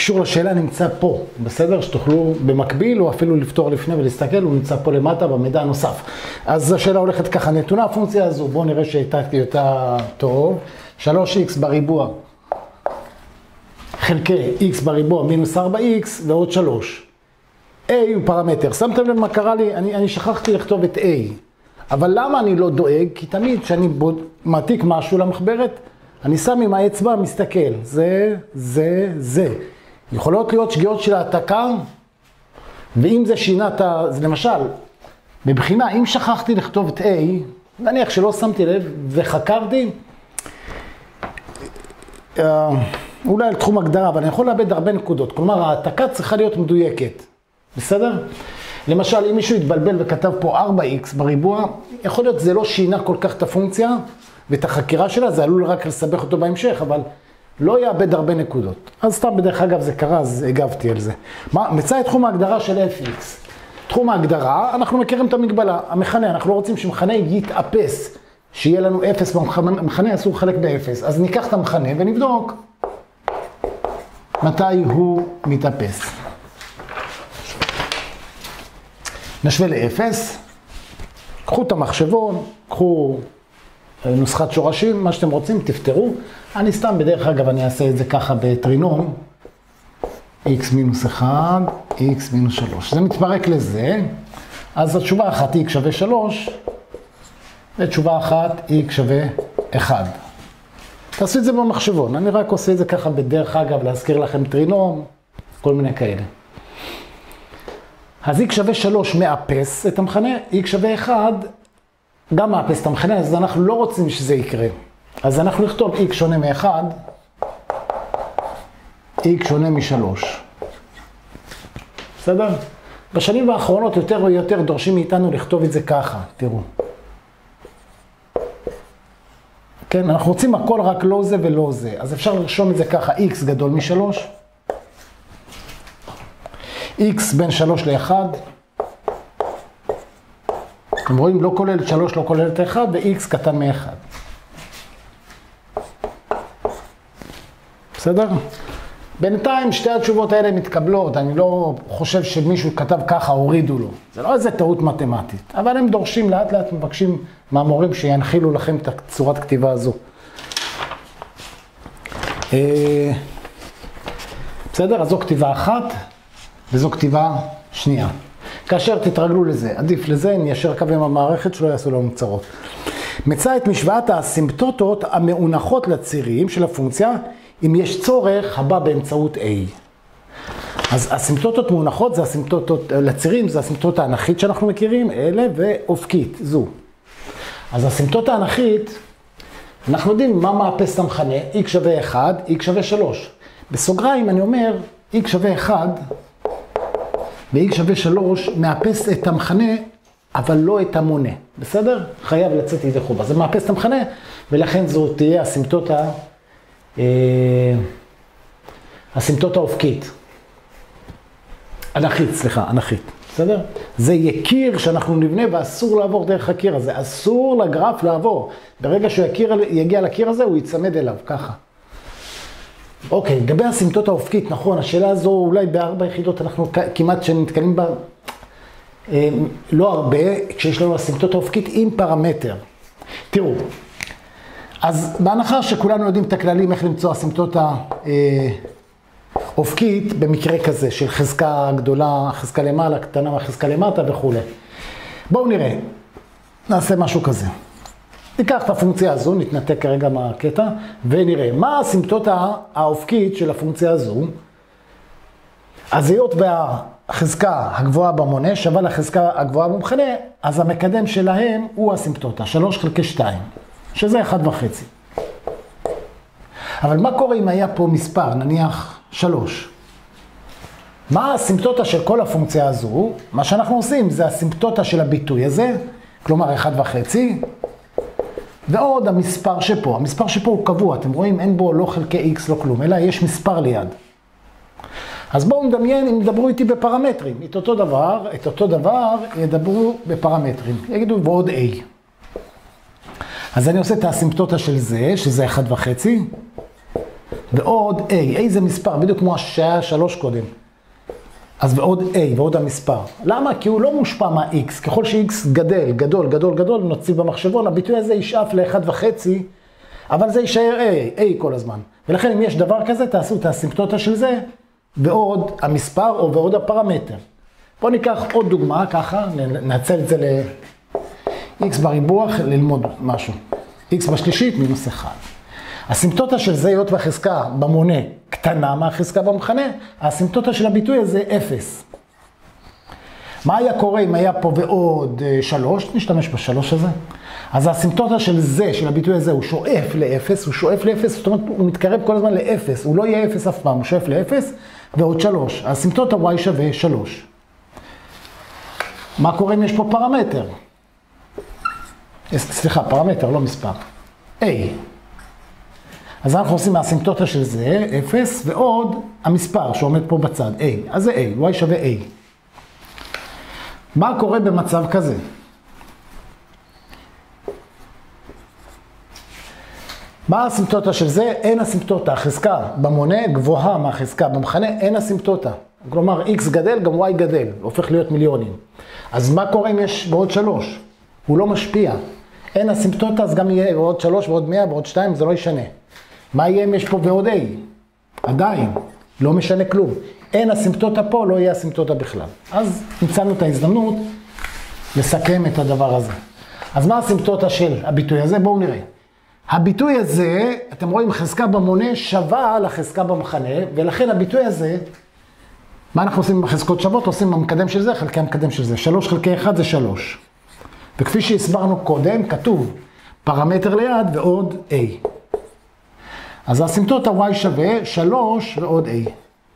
הקישור לשאלה נמצא פה, בסדר? שתוכלו במקביל או אפילו לפתור לפני ולהסתכל, הוא נמצא פה למטה במידע הנוסף. אז השאלה הולכת ככה, נתונה הפונקציה הזו, בואו נראה שהייתה טוב, 3x בריבוע חלקי x בריבוע מינוס 4x ועוד 3. a הוא פרמטר, שמתם לב מה קרה לי? אני שכחתי לכתוב את a. אבל למה אני לא דואג? כי תמיד כשאני מעתיק משהו למחברת, אני שם עם האצבע, מסתכל. זה. יכולות להיות שגיאות של העתקה, ואם זה שינה את ה... למשל, בבחינה, אם שכחתי לכתוב את a, נניח שלא שמתי לב וחקרתי, אולי על תחום הגדרה, אבל אני יכול לאבד הרבה נקודות. כלומר, העתקה צריכה להיות מדויקת. בסדר? למשל, אם מישהו יתבלבל וכתב פה 4x בריבוע, יכול להיות זה לא שינה כל כך את הפונקציה ואת החקירה שלה, זה עלול רק לסבך אותו בהמשך, אבל לא יאבד הרבה נקודות. אז סתם בדרך אגב זה קרה, אז הגבתי על זה. מצא את תחום ההגדרה של fx. תחום ההגדרה, אנחנו מכירים את המגבלה, המכנה, אנחנו לא רוצים שמכנה יתאפס, שיהיה לנו 0 במכנה, אסור לחלק ב-0. אז ניקח את המכנה ונבדוק מתי הוא מתאפס. נשווה ל-0, קחו את המחשבון, קחו נוסחת שורשים, מה שאתם רוצים, תפתרו. אני סתם בדרך אגב, אני אעשה את זה ככה בטרינום, x מינוס 1, x מינוס 3. זה מתפרק לזה, אז התשובה אחת x שווה 3, ותשובה אחת x שווה 1. תעשו את זה במחשבון, אני רק עושה את זה ככה בדרך אגב, להזכיר לכם טרינום, כל מיני כאלה. אז x שווה 3 מאפס את המכנה, x שווה 1 גם מאפס את המכנה, אז אנחנו לא רוצים שזה יקרה. אז אנחנו נכתוב x שונה מ-1, x שונה מ-3. בסדר? בשנים האחרונות יותר ויותר דורשים מאיתנו לכתוב את זה ככה, תראו. כן, אנחנו רוצים הכל רק לא זה ולא זה, אז אפשר לרשום את זה ככה, x גדול מ-3, x בין 3 ל-1, אתם רואים, לא כולל את 3, לא כולל את 1, ו-x קטן מ-1. בסדר? בינתיים שתי התשובות האלה מתקבלות, אני לא חושב שמישהו כתב ככה, הורידו לו. זה לא איזה טעות מתמטית, אבל הם דורשים לאט לאט, מבקשים מהמורים שינחילו לכם את צורת כתיבה הזו. בסדר? אז זו כתיבה אחת, וזו כתיבה שנייה. כאשר תתרגלו לזה, עדיף לזה, ניישר קו עם המערכת שלא יעשו לנו צרות. מצא את משוואת האסימפטוטות המאונחות לצירים של הפונקציה, אם יש צורך הבא באמצעות a. אז אסימפטוטות מאונחות זה אסימפטוטות לצירים, זה אסימפטוטה האנכית שאנחנו מכירים, אלה, ואופקית, זו. אז האסימפטוטה האנכית, אנחנו יודעים מה מאפס את המכנה, x שווה 1, x שווה 3. בסוגריים אני אומר, x שווה 1, ו-x שווה 3 מאפס את המכנה, אבל לא את המונה. בסדר? חייב לצאת ידי חובה. זה מאפס את המכנה, ולכן זו תהיה אסימפטוטה אופקית. אנכית, סליחה, אנכית. בסדר? זה יקיר שאנחנו נבנה ואסור לעבור דרך הקיר הזה. אסור לגרף לעבור. ברגע שהוא יגיע לקיר הזה, הוא יצמד אליו, ככה. אוקיי, לגבי האסימפטוטה האופקית, נכון, השאלה הזו אולי ב4 יחידות אנחנו כמעט שנתקלים בה לא הרבה, כשיש לנו אסימפטוטה אופקית עם פרמטר. תראו, אז בהנחה שכולנו יודעים את הכללים איך למצוא אסימפטוטה אופקית במקרה כזה של חזקה גדולה, חזקה למעלה, קטנה מהחזקה למטה וכו'. בואו נראה, נעשה משהו כזה. ניקח את הפונקציה הזו, נתנתק כרגע מהקטע, ונראה מה האסימפטוטה האופקית של הפונקציה הזו. אז היות והחזקה הגבוהה במונה שווה לחזקה הגבוהה במכנה, אז המקדם שלהם הוא האסימפטוטה, 3 חלקי 2, שזה 1.5. אבל מה קורה אם היה פה מספר, נניח 3? מה האסימפטוטה של כל הפונקציה הזו? מה שאנחנו עושים זה האסימפטוטה של הביטוי הזה, כלומר 1.5, ועוד המספר שפה. המספר שפה הוא קבוע, אתם רואים, אין בו לא חלקי x, לא כלום, אלא יש מספר ליד. אז בואו נדמיין, אם ידברו איתי בפרמטרים, את אותו דבר ידברו בפרמטרים, יגידו ועוד a. אז אני עושה את האסימפטוטה של זה, שזה 1.5, ועוד A. A זה מספר, בדיוק כמו שהיה 3 קודם. אז ועוד A, ועוד המספר. למה? כי הוא לא מושפע מה-X. ככל ש-X גדל, גדול, נוציא במחשבון, הביטוי הזה ישאף ל-1.5, אבל זה יישאר A כל הזמן. ולכן אם יש דבר כזה, תעשו את האסימפטוטה של זה, ועוד המספר או ועוד הפרמטר. בואו ניקח עוד דוגמה, ככה, נעצל את זה ל-X בריבוע, ללמוד משהו. X בשלישית מינוס 1. האסימפטוטה של זה, היות והחזקה במונה קטנה מהחזקה במכנה, האסימפטוטה של הביטוי הזה 0. מה היה קורה אם היה פה ועוד 3? נשתמש ב3 הזה. אז האסימפטוטה של זה, של הביטוי הזה, הוא שואף ל-0, זאת אומרת, הוא מתקרב כל הזמן ל-0, הוא לא יהיה 0 אף פעם, הוא שואף ל-0 ועוד 3. האסימפטוטה y שווה 3. מה קורה אם יש פה פרמטר? סליחה, פרמטר, לא מספר. A. אז אנחנו עושים מהאסימפטוטה של זה, 0, ועוד המספר שעומד פה בצד, A. אז זה A, y שווה A. מה קורה במצב כזה? מה האסימפטוטה של זה? אין אסימפטוטה. החזקה במונה גבוהה מהחזקה במכנה, אין אסימפטוטה. כלומר, X גדל, גם Y גדל, הופך להיות מיליונים. אז מה קורה אם יש בעוד 3? הוא לא משפיע. אין אסימפטוטה, אז גם יהיה בעוד 3, בעוד 100, בעוד 2, זה לא ישנה. מה יהיה אם יש פה ועוד A? עדיין, לא משנה כלום. אין אסימפטוטה פה, לא יהיה אסימפטוטה בכלל. אז ניצלנו את ההזדמנות לסכם את הדבר הזה. אז מה האסימפטוטה של הביטוי הזה? בואו נראה. הביטוי הזה, אתם רואים, חזקה במונה שווה לחזקה במכנה, ולכן הביטוי הזה, מה אנחנו עושים עם החזקות שוות? עושים במקדם של זה, חלקי המקדם של זה. 3 חלקי 1 זה 3. וכפי שהסברנו קודם, כתוב פרמטר ליד ועוד A. אז האסימפטוטה y שווה 3 ועוד A.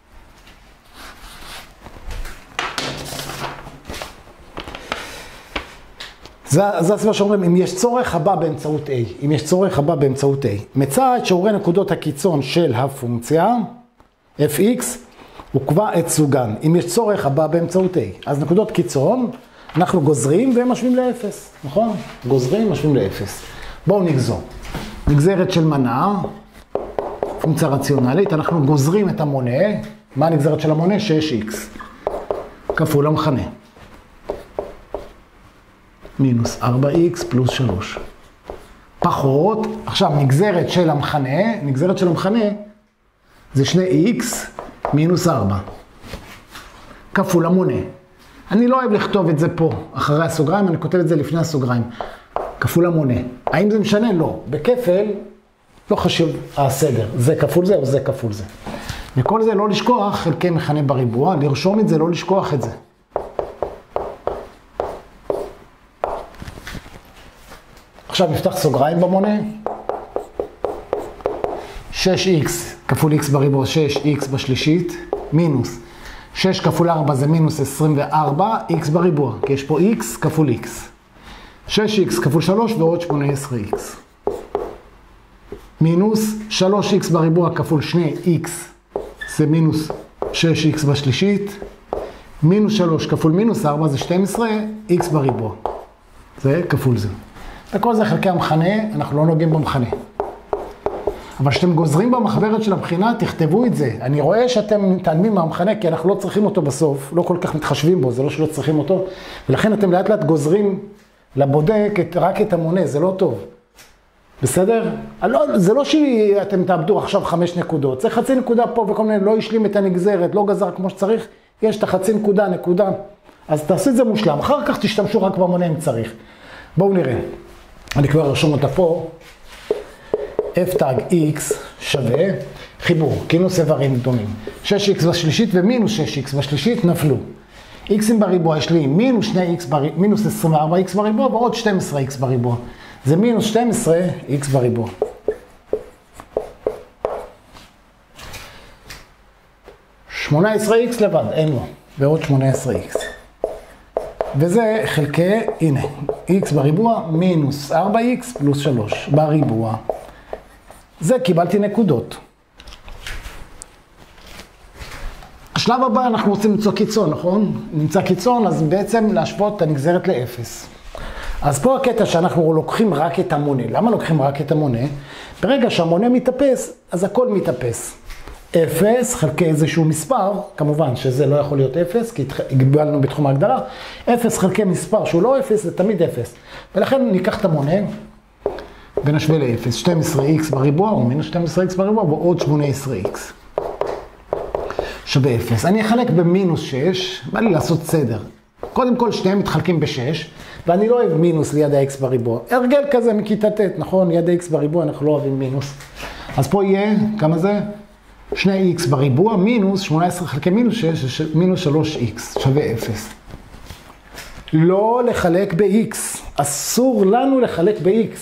זה הסיבה שאומרים, אם יש צורך הבא באמצעות A. מצא את שיעורי נקודות הקיצון של הפונקציה, fx, וקבע את סוגן. אם יש צורך הבא באמצעות A. אז נקודות קיצון, אנחנו גוזרים ומשווים ל-0, נכון? גוזרים, משווים ל-0. בואו נגזור. נגזרת של מנה, פונקציה רציונלית, אנחנו גוזרים את המונה. מה הנגזרת של המונה? 6x. כפול המכנה. מינוס 4x פלוס 3. פחות, עכשיו נגזרת של המכנה זה 2x מינוס 4. כפול המונה. אני לא אוהב לכתוב את זה פה אחרי הסוגריים, אני כותב את זה לפני הסוגריים. כפול המונה. האם זה משנה? לא. בכפל לא חשוב הסדר. זה כפול זה או זה כפול זה. וכל זה לא לשכוח חלקי מכנה בריבוע, לרשום את זה, לא לשכוח את זה. עכשיו נפתח סוגריים במונה. 6x כפול x בריבוע, 6x בשלישית, מינוס 6 כפול 4 זה מינוס 24, x בריבוע, כי יש פה x כפול x. 6x כפול 3 ועוד 18x. מינוס 3x בריבוע כפול 2x, זה מינוס 6x בשלישית. מינוס 3 כפול מינוס 4 זה 12, x בריבוע. זה כפול זה. וכל זה חלקי המכנה, אנחנו לא נוגעים במכנה. אבל כשאתם גוזרים במחברת של הבחינה, תכתבו את זה. אני רואה שאתם מתעלמים מהמכנה, כי אנחנו לא צריכים אותו בסוף, לא כל כך מתחשבים בו, זה לא שלא צריכים אותו. ולכן אתם לאט לאט גוזרים לבודק רק את המונה, זה לא טוב. בסדר? זה לא שאתם תאבדו עכשיו 5 נקודות, זה חצי נקודה פה וכל מיני, לא השלים את הנגזרת, לא גזר כמו שצריך, יש את החצי נקודה. אז תעשו את זה מושלם, אחר כך תשתמשו רק במונה אם צריך. בואו נראה. אני כבר ארשום אותה פה. f תג x שווה חיבור, כינוס איברים דומים. 6x בשלישית ומינוס 6x בשלישית נפלו. x'ים בריבוע יש לי מינוס 24x בריבוע ועוד 12x בריבוע. זה מינוס 12x בריבוע. $18 לבד, אין לו. ועוד 18x. וזה חלקי, הנה, x בריבוע מינוס 4x פלוס 3 בריבוע. זה קיבלתי נקודות. השלב הבא אנחנו רוצים למצוא קיצון, נכון? נמצא קיצון, אז בעצם להשוות את הנגזרת ל-0. אז פה הקטע שאנחנו לוקחים רק את המונה. למה לוקחים רק את המונה? ברגע שהמונה מתאפס, אז הכל מתאפס. 0 חלקי איזשהו מספר, כמובן שזה לא יכול להיות 0, כי הגבלנו בתחום ההגדרה, 0 חלקי מספר שהוא לא 0, זה תמיד 0. ולכן ניקח את המונה ונשווה ל-0, 12x בריבוע או מינוס 12x בריבוע ועוד 18x. שווה 0. אני אחלק במינוס 6, בא לי לעשות סדר. קודם כל שניהם מתחלקים ב-6, ואני לא אוהב מינוס ליד ה-x בריבוע. הרגל כזה מכיתה ט', נכון? ליד ה-x בריבוע אנחנו לא אוהבים מינוס. אז פה יהיה, כמה זה? 2x בריבוע מינוס 18 חלקי מינוס 6, מינוס 3x, שווה 0. לא לחלק ב-x, אסור לנו לחלק ב-x.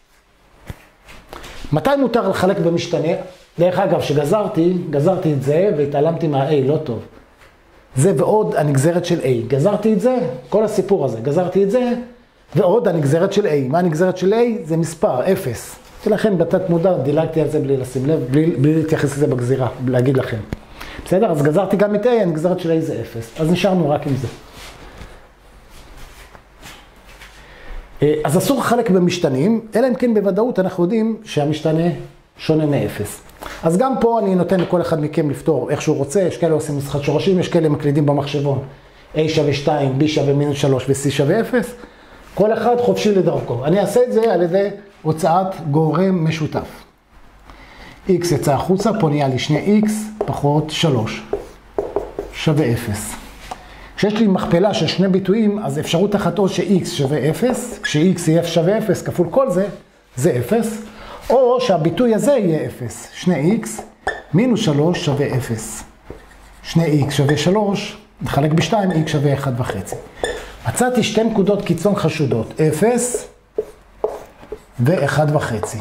מתי מותר לחלק במשתנה? דרך אגב, שגזרתי את זה והתעלמתי מה-a, לא טוב. זה ועוד הנגזרת של a. גזרתי את זה, כל הסיפור הזה, גזרתי את זה, ועוד הנגזרת של a. מה הנגזרת של a? זה מספר, 0. ולכן בתת מודע דילגתי על זה בלי לשים לב, בלי להתייחס לזה בגזירה, להגיד לכם. בסדר? אז גזרתי גם את a, הנגזרת של a זה 0. אז נשארנו רק עם זה. אז אסור לחלק במשתנים, אלא אם כן בוודאות אנחנו יודעים שהמשתנה שונה מ-0. אז גם פה אני נותן לכל אחד מכם לפתור איך שהוא רוצה, יש כאלה עושים משחק שורשים, יש כאלה מקלידים במחשבון. a שווה 2, b שווה מינוס 3 ו-c שווה 0. כל אחד חופשי לדרכו. אני אעשה את זה על ידי הוצאת גורם משותף. x יצא החוצה, פה נהיה לי 2x פחות 3 שווה 0. כשיש לי מכפלה של שני ביטויים, אז אפשרות אחת או ש-x שווה 0, כש-x יהיה שווה 0 כפול כל זה, זה 0, או שהביטוי הזה יהיה 0. 2x מינוס 3 שווה 0. 2x שווה 3, נחלק ב-2, x שווה 1.5. מצאתי שתי נקודות קיצון חשודות, 0 ו-1.5.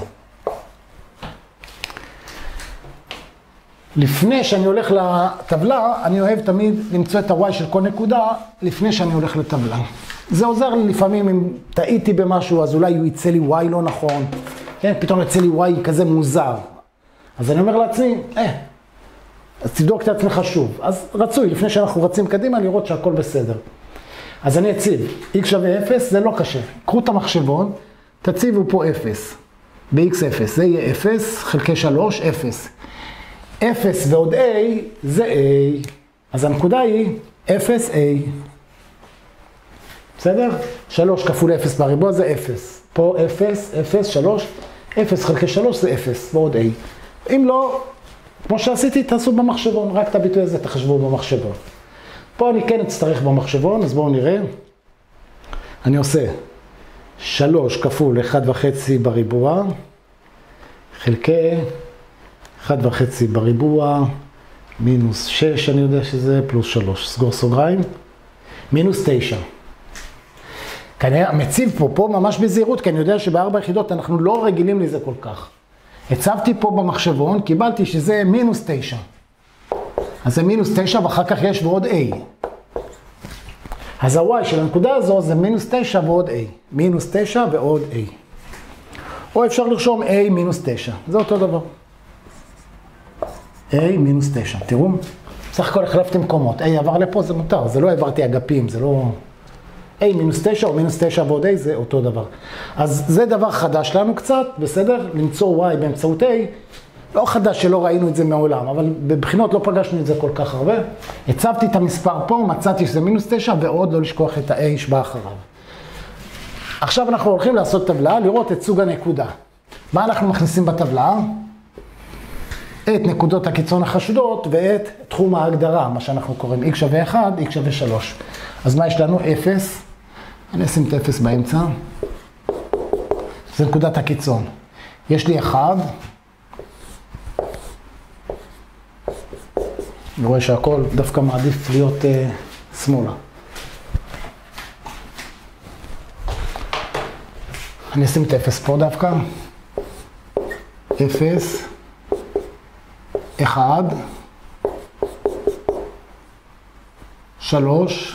לפני שאני הולך לטבלה, אני אוהב תמיד למצוא את ה-y של כל נקודה, לפני שאני הולך לטבלה. זה עוזר לי לפעמים, אם טעיתי במשהו, אז אולי הוא יצא לי y לא נכון, כן? פתאום יצא לי y כזה מוזר. אז אני אומר לעצמי, אז תבדוק את עצמך שוב. אז רצוי, לפני שאנחנו רצים קדימה, לראות שהכל בסדר. אז אני אציב, x שווה 0, זה לא קשה. קחו את המחשבון, תציבו פה 0, ב-x 0, זה יהיה 0, חלקי 3, 0. 0 ועוד a זה a, אז הנקודה היא 0a. בסדר? 3 כפול 0 בריבוע זה 0. פה 0, 0, 3, 0 חלקי 3 זה 0 ועוד a. אם לא, כמו שעשיתי, תעשו במחשבון, רק את הביטוי הזה תחשבו במחשבון. פה אני כן אצטרך במחשבון, אז בואו נראה. אני עושה 3 כפול 1.5 בריבוע, חלקי 1.5 בריבוע, מינוס 6, אני יודע שזה, פלוס 3, סגור סוגריים, מינוס 9. כנראה, מציב פה ממש בזהירות, כי אני יודע שבארבע יחידות אנחנו לא רגילים לזה כל כך. הצבתי פה במחשבון, קיבלתי שזה מינוס 9. אז זה מינוס 9 ואחר כך יש ועוד a. אז ה-y של הנקודה הזו זה מינוס 9 ועוד a. מינוס 9 ועוד a. או אפשר לרשום a מינוס 9. זה אותו דבר. a מינוס 9. תראו, סך הכל החלפתי מקומות. a עבר לפה, זה מותר. זה לא העברתי אגפים, זה לא... a מינוס 9 או מינוס 9 ועוד a זה אותו דבר. אז זה דבר חדש לנו קצת, בסדר? למצוא y באמצעות a. לא חדש שלא ראינו את זה מעולם, אבל בבחינות לא פגשנו את זה כל כך הרבה. הצבתי את המספר פה, מצאתי שזה מינוס 9, ועוד לא לשכוח את ה-a שבא אחריו. עכשיו אנחנו הולכים לעשות טבלה, לראות את סוג הנקודה. מה אנחנו מכניסים בטבלה? את נקודות הקיצון החשודות ואת תחום ההגדרה, מה שאנחנו קוראים x שווה 1, x שווה 3. אז מה יש לנו? 0. אני אשים את 0 באמצע. זה נקודת הקיצון. יש לי 1. אני רואה שהכל דווקא מעדיף להיות שמאלה. אני אשים את 0 פה דווקא. 0, 1, 3.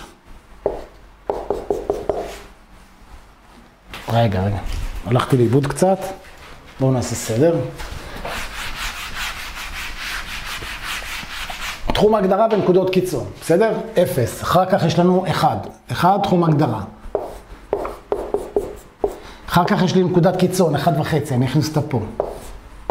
רגע, הלכתי לאיבוד קצת. בואו נעשה סדר. תחום הגדרה ונקודות קיצון, בסדר? 0. אחר כך יש לנו 1. 1 תחום הגדרה. אחר כך יש לי נקודת קיצון, 1.5, אני אכניס אותה פה.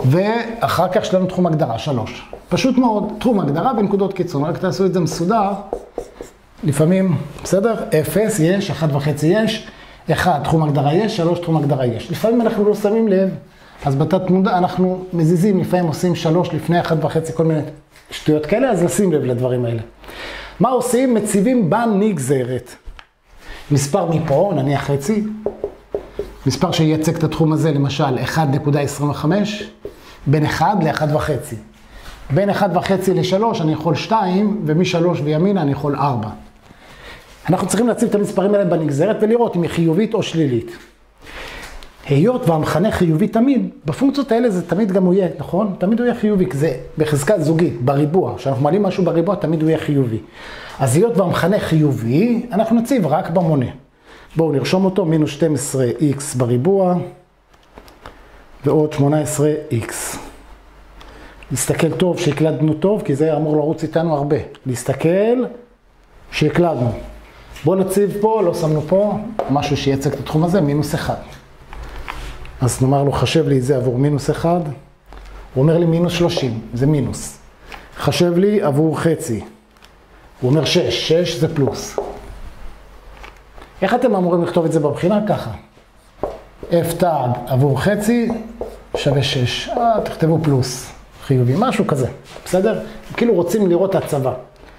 ואחר כך יש לנו תחום הגדרה, 3. פשוט מאוד, תחום הגדרה בנקודות קיצון, רק תעשו את זה מסודר. לפעמים, בסדר? 0 יש, 1.5 יש, 1 תחום הגדרה יש, 3 תחום הגדרה יש. לפעמים אנחנו לא שמים לב, אז בתת מודע אנחנו מזיזים, לפעמים עושים 3 לפני 1.5, כל מיני שטויות כאלה, אז לשים לב לדברים האלה. מה עושים? מציבים בנגזרת. מספר מפה, נניח חצי, מספר שייצג את התחום הזה, למשל 1.25, בין 1 ל-1.5. בין 1.5 ל-3 אני יכול 2, ומ-3 וימינה אני יכול 4. אנחנו צריכים להציב את המספרים האלה בנגזרת ולראות אם היא חיובית או שלילית. היות והמכנה חיובי תמיד, בפונקציות האלה זה תמיד גם הוא יהיה, נכון? תמיד הוא יהיה חיובי, כי זה בחזקה זוגית, בריבוע. כשאנחנו מעלים משהו בריבוע, תמיד הוא יהיה חיובי. אז היות והמכנה חיובי, אנחנו נציב רק במונה. בואו נרשום אותו, מינוס 12x בריבוע, ועוד 18x. נסתכל טוב שהקלדנו טוב, כי זה אמור לרוץ איתנו הרבה. להסתכל שהקלדנו. בואו נציב פה, לא שמנו פה, משהו שייצג את התחום הזה, מינוס 1. אז נאמר לו, חשב לי את זה עבור מינוס 1. הוא אומר לי מינוס 30, זה מינוס. חשב לי עבור חצי. הוא אומר 6, 6 זה פלוס. איך אתם אמורים לכתוב את זה בבחינה? ככה. F תג עבור חצי שווה 6. תכתבו פלוס, חיובי, משהו כזה. בסדר? כאילו רוצים לראות הצבה.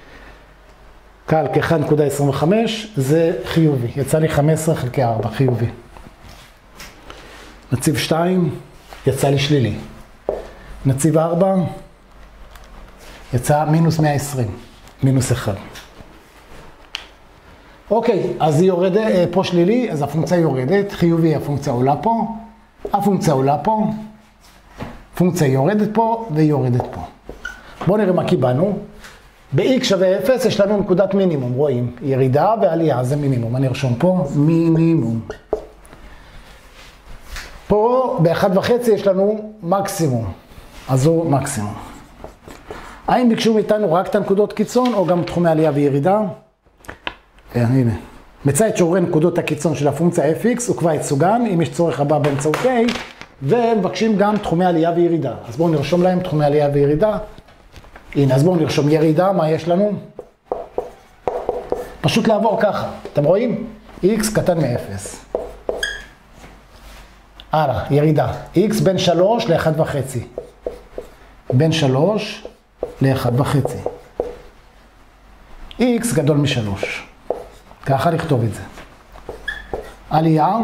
קלק 1.25 זה חיובי. יצא לי 15 חלקי 4, חיובי. נציב 2, יצא לי שלילי. נציב 4, יצא מינוס 120, מינוס 1. אוקיי, אז היא יורדת, פה שלילי, אז הפונקציה יורדת, חיובי, הפונקציה עולה פה, הפונקציה עולה פה, פונקציה יורדת פה ויורדת פה. בואו נראה מה קיבלנו. ב-x שווה 0 יש לנו נקודת מינימום, רואים, ירידה ועלייה, זה מינימום, אני ארשום פה, מינימום. פה ב-1.5 יש לנו מקסימום, אז הוא מקסימום. האם ביקשו מאיתנו רק את הנקודות קיצון או גם תחומי עלייה וירידה? הנה. מצא את שיעורי נקודות הקיצון של הפונקציה fx וקבע את סוגן, אם יש צורך הבא באמצעות a, ומבקשים גם תחומי עלייה וירידה. אז בואו נרשום להם תחומי עלייה וירידה. הנה, אז בואו נרשום ירידה, מה יש לנו? פשוט לעבור ככה, אתם רואים? x קטן מ-0. הלאה, ירידה. x בין 3 ל-1.5. בין 3 ל-1.5. x גדול מ-3. ככה לכתוב את זה. עלייה.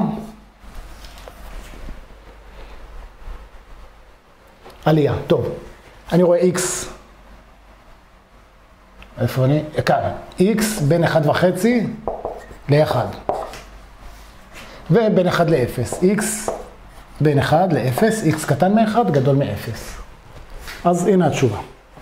עלייה, טוב. אני רואה x. איפה אני? כאן. x בין 1.5 ל-1. ובין 1 ל-0. x בין 1 ל-0, x קטן מ-1 גדול מ-0. אז הנה התשובה.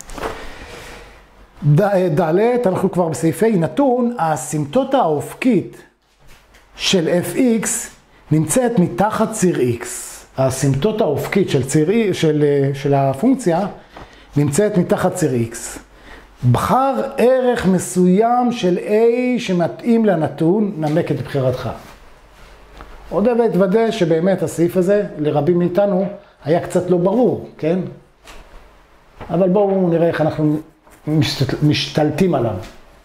ד' אנחנו כבר בסעיפי נתון, האסימפטוטה האופקית של fx נמצאת מתחת ציר x. האסימפטוטה האופקית של הפונקציה נמצאת מתחת ציר x. בחר ערך מסוים של a שמתאים לנתון, נמק את בחירתך. עוד והתוודא שבאמת הסעיף הזה לרבים מאיתנו היה קצת לא ברור, כן? אבל בואו נראה איך אנחנו משתלטים עליו.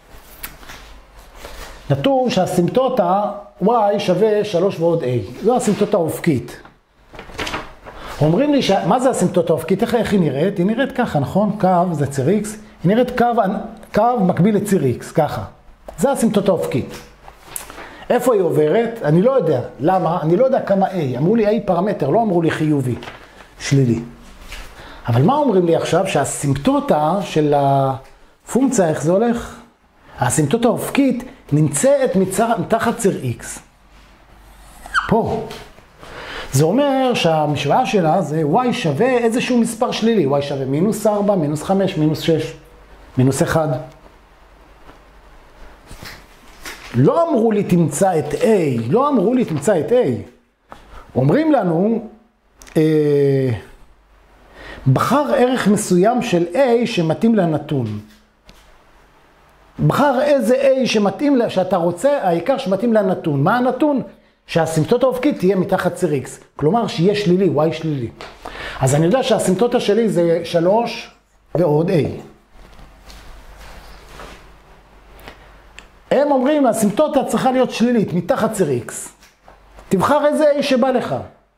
נתון שהאסימפטוטה y שווה 3 ועוד a. זו האסימפטוטה האופקית. אומרים לי, מה זה האסימפטוטה האופקית? איך היא נראית? היא נראית ככה, נכון? קו זה ציר x. היא נראית קו מקביל לציר x, ככה. זה האסימפטוטה האופקית. איפה היא עוברת? אני לא יודע. למה? אני לא יודע כמה a. אמרו לי a פרמטר, לא אמרו לי חיובי, שלילי. אבל מה אומרים לי עכשיו? שהאסימפטוטה של הפונקציה, איך זה הולך? האסימפטוטה האופקית נמצאת מתחת ציר x. פה. זה אומר שהמשוואה שלה זה y שווה איזשהו מספר שלילי. y שווה מינוס 4, מינוס 5, מינוס 6, מינוס 1. לא אמרו לי תמצא את a, לא אמרו לי תמצא את a. אומרים לנו, בחר ערך מסוים של a שמתאים לנתון. בחר איזה a שמתאים, שאתה רוצה, העיקר שמתאים לנתון. מה הנתון? שהאסימפטוטה האופקית תהיה מתחת ציר x. כלומר, שיהיה שלילי, y שלילי. אז אני יודע שהאסימפטוטה שלי זה 3 ועוד a. הם אומרים, האסימפטוטה צריכה להיות שלילית, מתחת ציר x. תבחר איזה a שבא לך.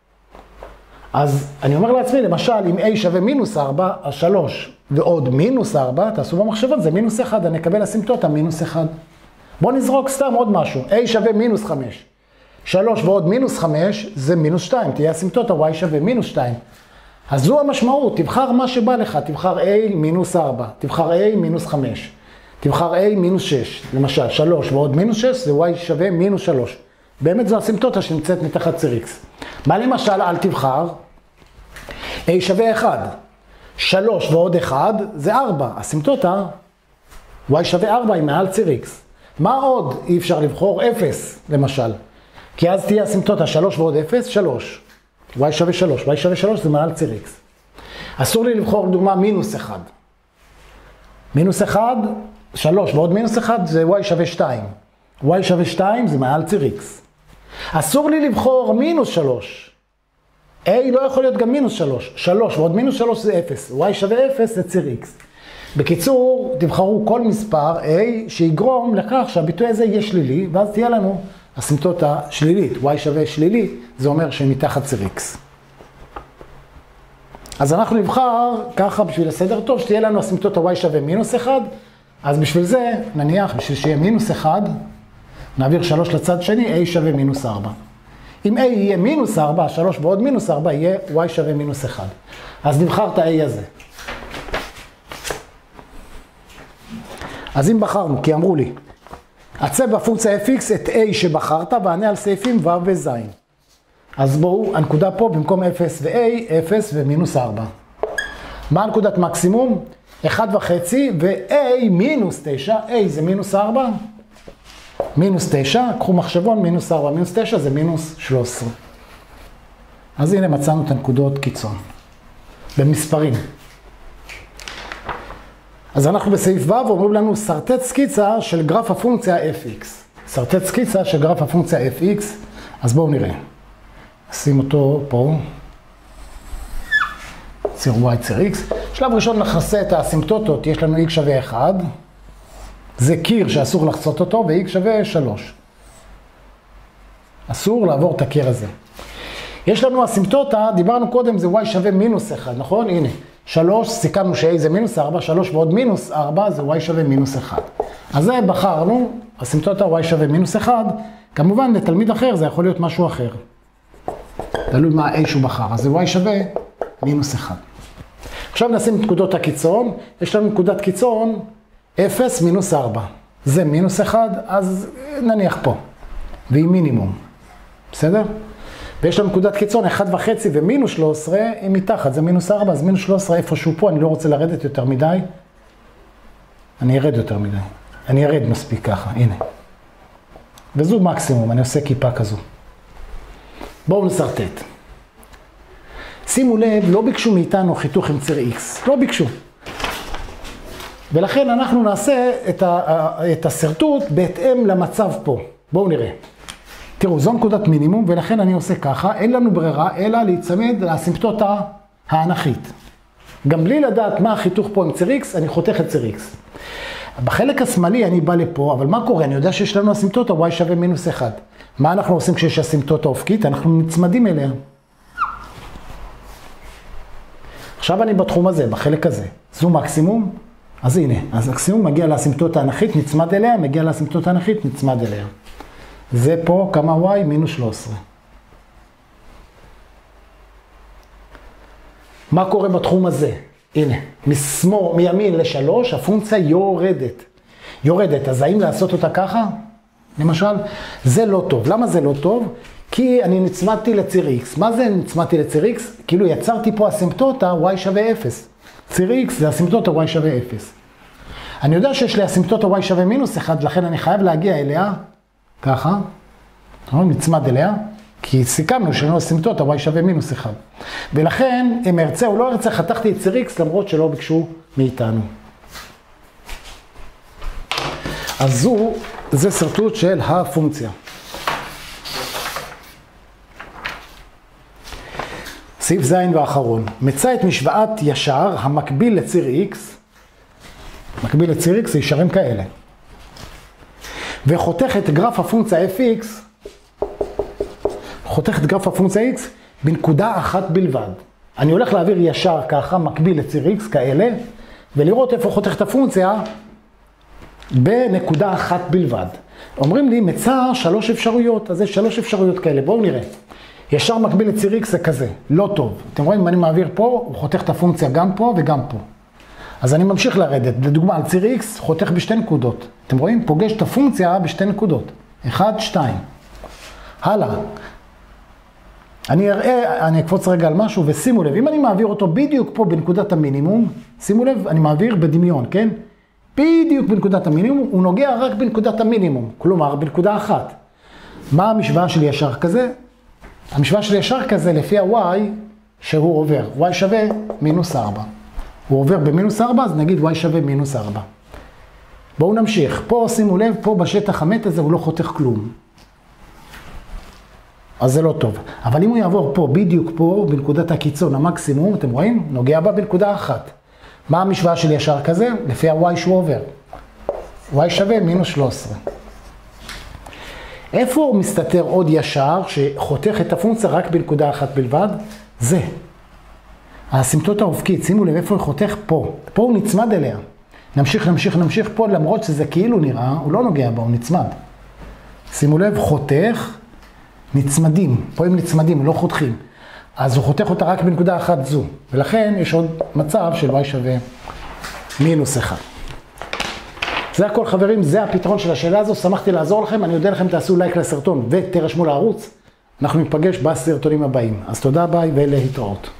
אז אני אומר לעצמי, למשל, אם a שווה מינוס 4, אז 3 ועוד מינוס 4, תעשו במחשבות, זה מינוס 1, אני אקבל אסימפטוטה מינוס 1. בואו נזרוק סתם עוד משהו, a שווה מינוס 5. 3 ועוד מינוס 5 זה מינוס 2, תהיה אסימפטוטה y שווה מינוס 2. אז זו המשמעות, תבחר מה שבא לך, תבחר a מינוס 4, תבחר a מינוס 5, תבחר a מינוס 6, למשל 3 ועוד מינוס 6 זה y שווה מינוס 3. באמת זו אסימפטוטה שנמצאת מתחת ציר x. מה למשל אל תבחר? a שווה 1, 3 ועוד 1 זה 4, אסימפטוטה y שווה 4 היא מעל ציר x. מה עוד אי אפשר לבחור? 0 למשל. כי אז תהיה אסימפטוטה 3 ועוד 0, 3. y שווה 3, y שווה 3 זה מעל ציר x. אסור לי לבחור לדוגמה מינוס 1. מינוס 1, 3 ועוד מינוס 1 זה y שווה 2. y שווה 2 זה מעל ציר x. אסור לי לבחור מינוס 3. a לא יכול להיות גם מינוס 3. 3 ועוד מינוס 3 זה 0. y שווה 0 זה ציר x. בקיצור, תבחרו כל מספר a שיגרום לכך שהביטוי הזה יהיה שלילי, ואז תהיה לנו אסימפטוטה שלילית. y שווה שלילי, זה אומר שמתחת ציר x. אז אנחנו נבחר ככה בשביל הסדר טוב, שתהיה לנו אסימפטוטה y שווה מינוס 1, אז בשביל זה, נניח, בשביל שיהיה מינוס 1, נעביר 3 לצד שני, a שווה מינוס 4. אם a יהיה מינוס 4, 3 ועוד מינוס 4 יהיה y שווה מינוס 1. אז נבחר את ה-a הזה. אז אם בחרנו, כי אמרו לי, עצב בפונקציה fx את a שבחרת וענה על סעיפים ו' וז'. אז בואו, הנקודה פה במקום 0 ו-a, 0 ומינוס 4. מה הנקודת מקסימום? 1.5 ו-a מינוס 9, a זה מינוס 4, מינוס 9, קחו מחשבון, מינוס 4, מינוס 9 זה מינוס 13. אז הנה מצאנו את הנקודות קיצון, במספרים. אז אנחנו בסעיף ו' אומרים לנו סרטט סקיצה של גרף הפונקציה fx. סרטט סקיצה של גרף הפונקציה fx, אז בואו נראה. נשים אותו פה. ציר y, ציר x. שלב ראשון נכסה את האסימפטוטות, יש לנו x שווה 1. זה קיר שאסור לחצות אותו, ו-x שווה 3. אסור לעבור את הקיר הזה. יש לנו אסימפטוטה, דיברנו קודם, זה y שווה מינוס 1, נכון? הנה. 3, סיכמנו ש-a זה מינוס 4, 3 ועוד מינוס 4 זה y שווה מינוס 1. אז זה בחרנו, אסימפטוטה y שווה מינוס 1, כמובן לתלמיד אחר זה יכול להיות משהו אחר. תלוי מה a שהוא בחר, אז זה y שווה מינוס 1. עכשיו נשים את נקודות הקיצון, יש לנו נקודת קיצון 0 מינוס 4. זה מינוס 1, אז נניח פה, והיא מינימום, בסדר? ויש לנו נקודת קיצון 1.5 ומינוס 13, היא מתחת, זה מינוס 4, אז מינוס 13 איפשהו פה, אני לא רוצה לרדת יותר מדי. אני ארד יותר מדי. אני ארד מספיק ככה, הנה. וזו מקסימום, אני עושה כיפה כזו. בואו נסרטט. שימו לב, לא ביקשו מאיתנו חיתוך עם ציר X, לא ביקשו. ולכן אנחנו נעשה את הסרטוט בהתאם למצב פה. בואו נראה. תראו, זו נקודת מינימום, ולכן אני עושה ככה, אין לנו ברירה, אלא להיצמד לאסימפטוטה האנכית. גם בלי לדעת מה החיתוך פה עם ציר X, אני חותך את ציר X. בחלק השמאלי אני בא לפה, אבל מה קורה? אני יודע שיש לנו אסימפטוטה, y שווה מינוס 1. מה אנחנו עושים כשיש אסימפטוטה אופקית? אנחנו נצמדים אליה. עכשיו אני בתחום הזה, בחלק הזה. זו מקסימום, אז הנה, אז מקסימום מגיע לאסימפטוטה האנכית, נצמד אליה, מגיע לאסימפטוטה האנכית, נצמד אליה. זה פה כמה y מינוס 13. מה קורה בתחום הזה? הנה, מימין ל3, הפונקציה יורדת. יורדת, אז האם לעשות אותה ככה? למשל, זה לא טוב. למה זה לא טוב? כי אני נצמדתי לציר x. מה זה נצמדתי לציר x? כאילו יצרתי פה אסימפטוטה y שווה 0. ציר x זה אסימפטוטה y שווה 0. אני יודע שיש לי אסימפטוטה y שווה מינוס 1, לכן אני חייב להגיע אליה ככה. נצמד אליה, כי סיכמנו שיש לנו אסימפטוטה y שווה מינוס 1. ולכן, אם ארצה או לא ארצה, חתכתי את ציר x למרות שלא ביקשו מאיתנו. אז זה סרטוט של הפונקציה. סעיף ז' והאחרון. מצא את משוואת ישר המקביל לציר x, מקביל לציר x זה ישרים כאלה. וחותך את גרף הפונקציה fx, חותך את גרף הפונקציה x בנקודה אחת בלבד. אני הולך להעביר ישר ככה, מקביל לציר x כאלה, ולראות איפה חותך את הפונקציה בנקודה אחת בלבד. אומרים לי, מצא 3 אפשרויות, אז יש 3 אפשרויות כאלה, בואו נראה. ישר מקביל לציר x זה כזה, לא טוב. אתם רואים, אם אני מעביר פה, הוא חותך את הפונקציה גם פה וגם פה. אז אני ממשיך לרדת. לדוגמה, על ציר x חותך בשתי נקודות. אתם רואים? פוגש את הפונקציה בשתי נקודות. 1, 2. הלאה. אני אקפוץ רגע על משהו ושימו לב, אם אני מעביר אותו בדיוק פה בנקודת המינימום, שימו לב, אני מעביר בדמיון, כן? בדיוק בנקודת המינימום, הוא נוגע רק בנקודת המינימום, כלומר בנקודה אחת. מה המשוואה של ישר כזה? המשוואה של ישר כזה לפי ה-y שהוא עובר. y שווה מינוס 4. הוא עובר במינוס 4, אז נגיד y שווה מינוס 4. בואו נמשיך. פה שימו לב, פה בשטח המת הזה הוא לא חותך כלום. אז זה לא טוב. אבל אם הוא יעבור פה, בדיוק פה, בנקודת הקיצון, המקסימום, אתם רואים? נוגע בה בנקודה אחת. מה המשוואה של ישר כזה? לפי ה-y שהוא עובר. y שווה מינוס 13. איפה הוא מסתתר עוד ישר שחותך את הפונקציה רק בנקודה אחת בלבד? זה. האסימפטוטה האופקית, שימו לב איפה הוא חותך פה. פה הוא נצמד אליה. נמשיך פה, למרות שזה כאילו נראה, הוא לא נוגע בה, הוא נצמד. שימו לב, חותך, נצמדים. פה הם נצמדים, לא חותכים. אז הוא חותך אותה רק בנקודה אחת זו. ולכן יש עוד מצב של y שווה מינוס 1. זה הכל חברים, זה הפתרון של השאלה הזו, שמחתי לעזור לכם, אני יודע לכם תעשו לייק לסרטון ותרשמו לערוץ, אנחנו ניפגש בסרטונים הבאים. אז תודה ביי ולהתראות.